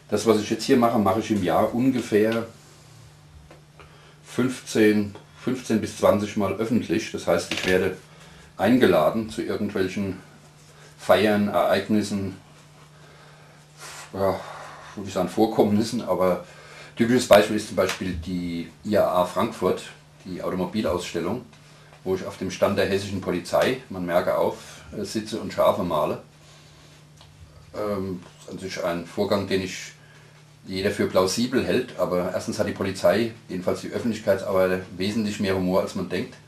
Das, was ich jetzt hier mache, mache ich im Jahr ungefähr 15 bis 20 Mal öffentlich. Das heißt, ich werde eingeladen zu irgendwelchen Feiern, Ereignissen, ja, würde ich sagen Vorkommnissen, aber typisches Beispiel ist zum Beispiel die IAA Frankfurt, die Automobilausstellung, wo ich auf dem Stand der hessischen Polizei, man merke auf, sitze und Schafe male. Das ist natürlich ein Vorgang, den ich jeder für plausibel hält, aber erstens hat die Polizei, jedenfalls die Öffentlichkeitsarbeit, wesentlich mehr Humor, als man denkt.